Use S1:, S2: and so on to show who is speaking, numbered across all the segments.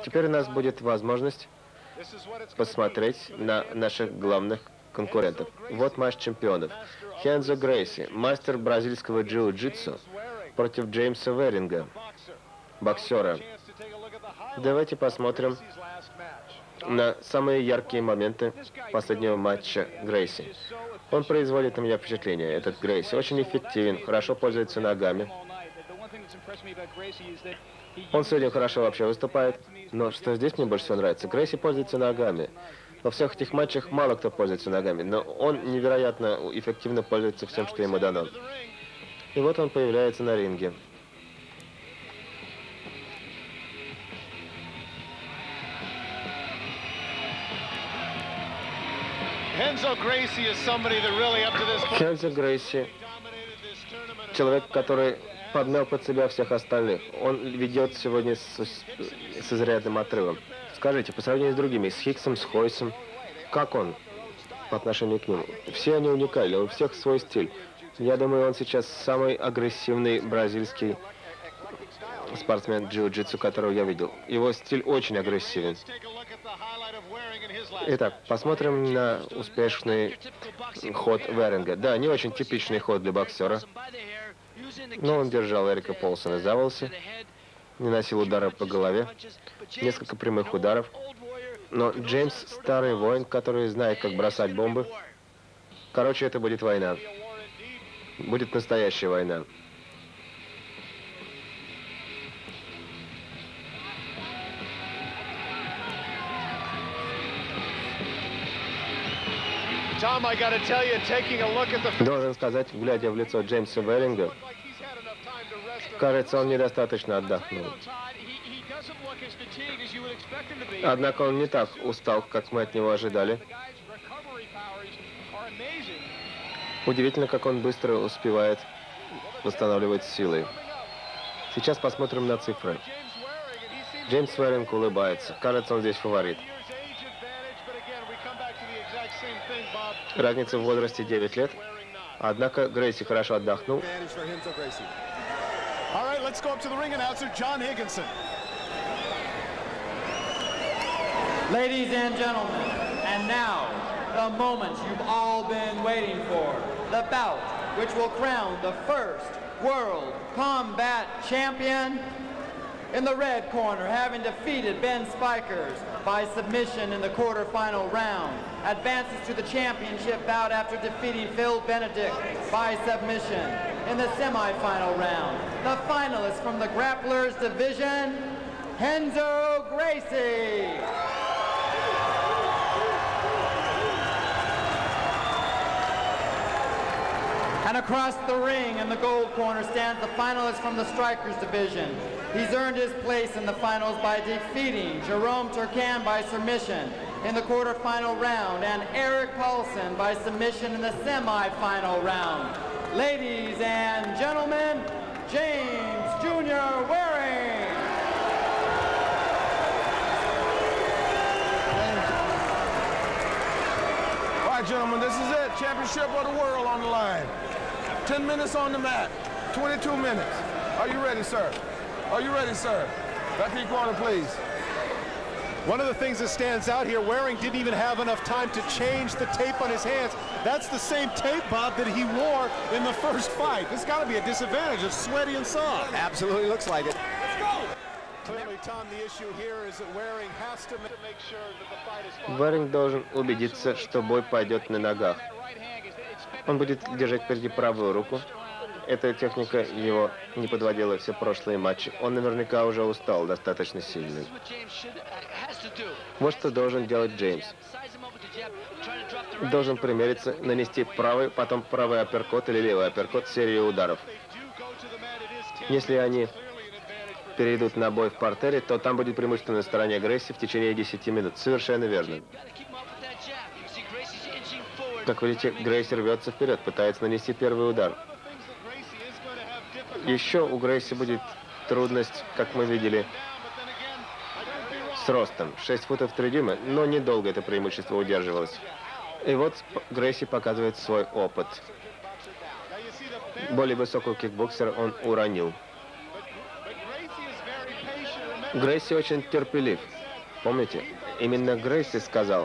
S1: Теперь у нас будет возможность посмотреть на наших главных конкурентов. Вот матч чемпионов. Хензо Грейси, мастер бразильского джиу-джитсу, против Джеймса Веринга, боксера. Давайте посмотрим на самые яркие моменты последнего матча Грейси. Он производит на меня впечатление, этот Грейси. Очень эффективен, хорошо пользуется ногами. Он сегодня хорошо вообще выступает. Но что здесь мне больше всего нравится, Грейси пользуется ногами. Во всех этих матчах мало кто пользуется ногами, но он невероятно эффективно пользуется всем, что ему дано. И вот он появляется на ринге. Хензо Грейси — человек, который подмял под себя всех остальных. Он ведет сегодня с изрядным отрывом. Скажите, по сравнению с другими, с Хиксом, с Хойсом, как он по отношению к ним? Все они уникальны, у всех свой стиль. Я думаю, он сейчас самый агрессивный бразильский спортсмен джиу-джитсу, которого я видел. Его стиль очень агрессивен. Итак, посмотрим на успешный ход Веринга. Да, не очень типичный ход для боксера. Но он держал Эрика Полсона за волосы, не носил удара по голове, несколько прямых ударов. Но Джеймс — старый воин, который знает, как бросать бомбы. Короче, это будет война. Будет настоящая война. Должен сказать, глядя в лицо Джеймса Веринга, кажется, он недостаточно отдохнул. Однако он не так устал, как мы от него ожидали. Удивительно, как он быстро успевает восстанавливать силы. Сейчас посмотрим на цифры. Джеймс Веринг улыбается. Кажется, он здесь фаворит. Разница в возрасте 9 лет. Однако Грейси хорошо отдохнул.
S2: Ladies and gentlemen, and now the moment you've all been waiting for, the bout which will crown the first World Combat Champion. In the red corner, having defeated Ben Spikers by submission in the quarterfinal round, advances to the championship bout after defeating Phil Benedict by submission in the semifinal round. The finalist from the Grapplers division, Renzo Gracie. And across the ring in the gold corner stands the finalist from the Strikers division. He's earned his place in the finals by defeating Jerome Turcan by submission in the quarterfinal round and Eric Paulson by submission in the semifinal round. Ladies and gentlemen, James Jr. Waring.
S3: All right, gentlemen, this is it. Championship of the world on the line. 10 minutes on the mat, 22 minutes. Are you ready, sir? Are you ready, sir? Back in your corner, please.
S4: One of the things that stands out here, Waring didn't even have enough time to change the tape on his hands. That's the same tape, Bob, that he wore in the first fight. This got to be a disadvantage. It's sweaty and soft.
S5: Absolutely looks like it.
S4: Let's go! Clearly, Tom, the issue here is that Waring has to make sure that the fight is...
S1: Веринг должен убедиться, что бой пойдет на ногах. Он будет держать впереди правую руку. Эта техника его не подводила все прошлые матчи. Он наверняка уже устал достаточно сильно. Вот что должен делать Джеймс. Должен примериться, нанести правый, потом правый апперкот или левый апперкот, серию ударов. Если они перейдут на бой в партере, то там будет преимущество на стороне Грейси в течение 10 минут. Совершенно верно. Как видите, Грейси рвется вперед, пытается нанести первый удар. Еще у Грейси будет трудность, как мы видели, с ростом. 6 футов 3 дюйма, но недолго это преимущество удерживалось. И вот Грейси показывает свой опыт. Более высокого кикбоксера он уронил. Грейси очень терпелив. Помните? Именно Грейси сказал,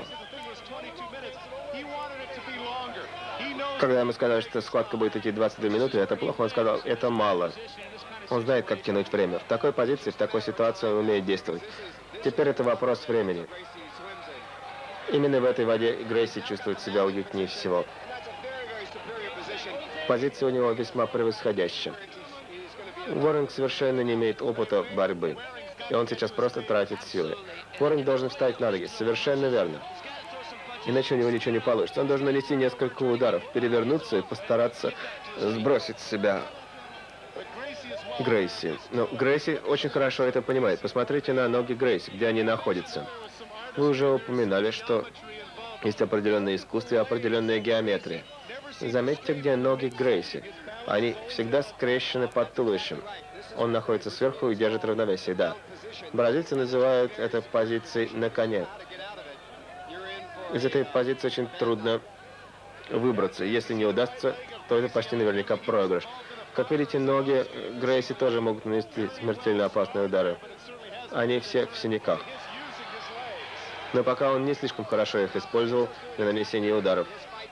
S1: когда ему сказали, что схватка будет идти 22 минуты, это плохо, он сказал, это мало. Он знает, как тянуть время. В такой позиции, в такой ситуации он умеет действовать. Теперь это вопрос времени. Именно в этой воде Грейси чувствует себя уютнее всего. Позиция у него весьма превосходящая. Уоринг совершенно не имеет опыта борьбы. И он сейчас просто тратит силы. Уоринг должен встать на ноги. Совершенно верно. Иначе у него ничего не получится. Он должен нанести несколько ударов, перевернуться и постараться сбросить с себя Грейси. Но Грейси очень хорошо это понимает. Посмотрите на ноги Грейси, где они находятся. Вы уже упоминали, что есть определенное искусство и определенная геометрия. Заметьте, где ноги Грейси. Они всегда скрещены под туловищем. Он находится сверху и держит равновесие, да. Бразильцы называют это позицией на коне. Из этой позиции очень трудно выбраться. Если не удастся, то это почти наверняка проигрыш. Как видите, ноги Грейси тоже могут нанести смертельно опасные удары. Они все в синяках. Но пока он не слишком хорошо их использовал для нанесения ударов.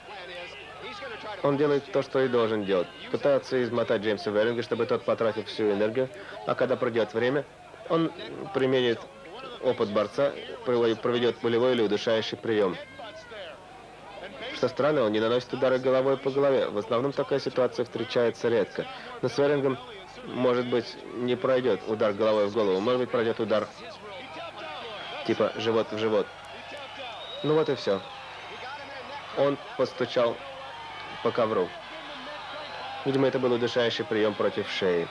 S1: Он делает то, что и должен делать. Пытается измотать Джеймса Уоринга, чтобы тот потратил всю энергию, а когда пройдет время, он применит опыт борца, проведет пулевой или удушающий прием. Что странно, он не наносит удары головой по голове. В основном такая ситуация встречается редко. Но с Уорингом, может быть, не пройдет удар головой в голову, может быть, пройдет удар типа живот в живот. Ну вот и все. Он постучал по ковру. Видимо, это был удушающий прием против шеи.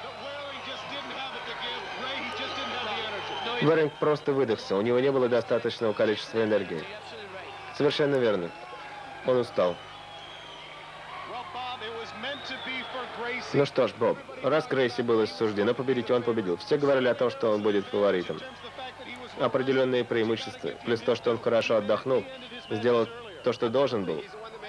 S1: Уоринг просто выдохся. У него не было достаточного количества энергии. Совершенно верно. Он устал. Ну что ж, Боб, раз Грейси было суждено победить, он победил. Все говорили о том, что он будет фаворитом. Определенные преимущества, плюс то, что он хорошо отдохнул, сделал то, что должен был.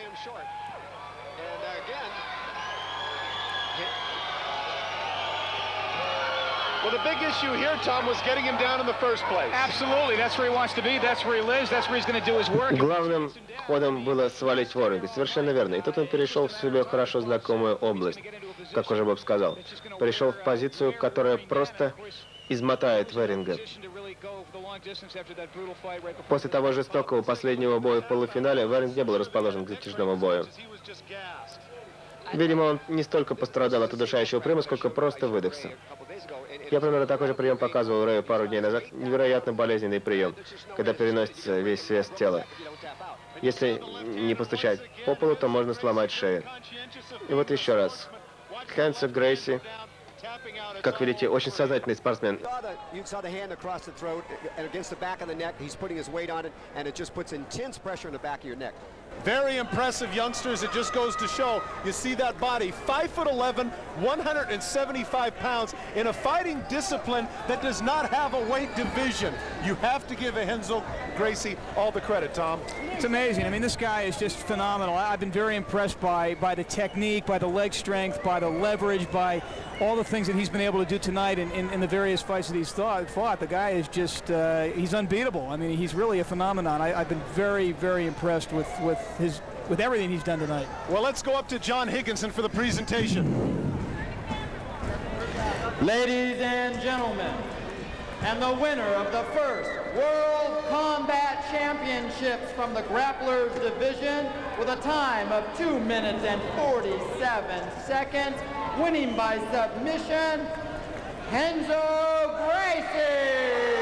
S4: Well, the big issue here, Tom, was getting him down in the first place.
S5: Absolutely. That's where he wants to be. That's where he lives. That's where he's going to do his work.
S1: Главным ходом было свалить Уоринга. Совершенно верно. И тут он перешел в себе хорошо знакомую область, как уже Боб сказал. Перешел в позицию, которая просто измотает Уоринга. После того жестокого последнего боя в полуфинале Уоринг не был расположен к затяжному бою. Видимо, он не столько пострадал от удушающего приема, сколько просто выдохся. Я примерно такой же прием показывал Рэю пару дней назад. Невероятно болезненный прием, когда переносится весь вес тела. Если не постучать по полу, то можно сломать шею. И вот еще раз. Хэнсо Грейси, как видите, очень сознательный спортсмен.
S4: Very impressive youngsters. It just goes to show. You see that body, 5'11", 175 pounds, in a fighting discipline that does not have a weight division. You have to give Renzo Gracie all the credit, Tom.
S5: It's amazing. I mean, this guy is just phenomenal. I've been very impressed by the technique, by the leg strength, by the leverage, by all the things that he's been able to do tonight in the various fights that he's fought. The guy is just, he's unbeatable. I mean, he's really a phenomenon. I've been very, very impressed with everything he's done tonight.
S4: Well, let's go up to John Higginson for the presentation.
S2: Ladies and gentlemen, and the winner of the first World Combat Championships from the Grapplers Division with a time of 2 minutes and 47 seconds, winning by submission, Renzo Gracie!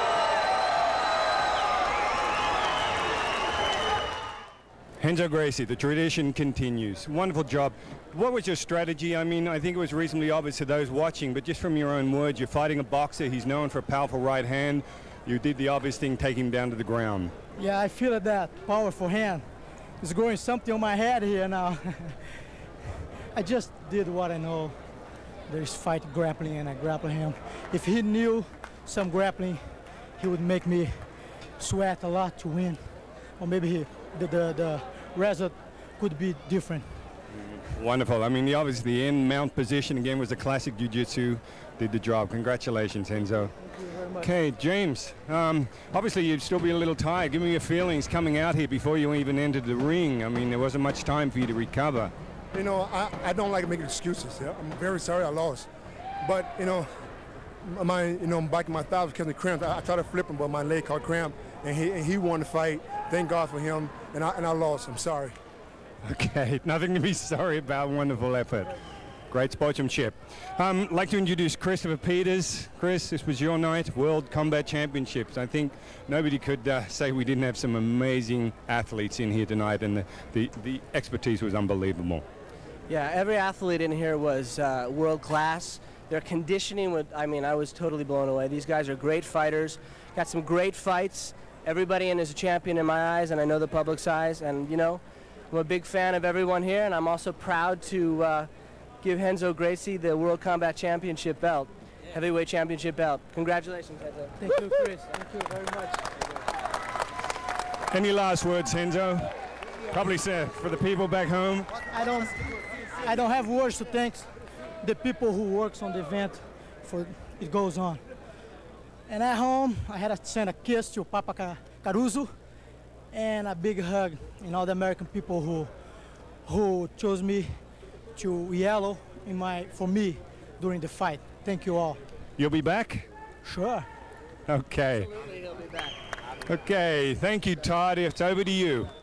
S6: Renzo Gracie, the tradition continues. Wonderful job. What was your strategy? I mean, I think it was reasonably obvious to those watching, but just from your own words, you're fighting a boxer. He's known for a powerful right hand. You did the obvious thing, taking him down to the ground.
S7: Yeah, I feel that powerful hand. It's growing something on my head here now. I just did what I know. There's fight grappling, and I grapple him. If he knew some grappling, he would make me sweat a lot to win. Or maybe the result could be different.
S6: Wonderful. I mean, obviously the end mount position again was a classic jiu-jitsu. Did the job. Congratulations, Renzo.
S7: Thank you very much.
S6: Okay, James. Obviously you'd still be a little tired. Give me your feelings coming out here before you even entered the ring. I mean, there wasn't much time for you to recover.
S8: You know, I don't like making excuses. Yeah? I'm very sorry I lost. But, you know, back in my thigh was catching cramps. I tried to flip him, but my leg caught cramp, and he won the fight. Thank God for him, and I lost. I'm sorry.
S6: Okay, nothing to be sorry about. Wonderful effort. Great sportsmanship. I'd like to introduce Christopher Peters. Chris, this was your night, World Combat Championships. I think nobody could say we didn't have some amazing athletes in here tonight, and the expertise was unbelievable.
S9: Yeah, every athlete in here was world class. Their conditioning, I was totally blown away. These guys are great fighters, got some great fights. Everybody in is a champion in my eyes, and I know the public's eyes. And, you know, I'm a big fan of everyone here, and I'm also proud to give Renzo Gracie the World Combat Championship belt, heavyweight championship belt. Congratulations, Renzo.
S7: Thank you, Chris. Thank you very much.
S6: Any last words, Renzo? Probably for the people back home.
S7: I don't have words to thank the people who works on the event for it goes on. And at home, I had to send a kiss to Papa Caruso and a big hug and all the American people who chose me to yellow for me during the fight. Thank you all.
S6: You'll be back?
S7: Sure.
S6: Okay.
S9: Absolutely, he'll be back.
S6: Okay, thank you, Todd. It's over to you.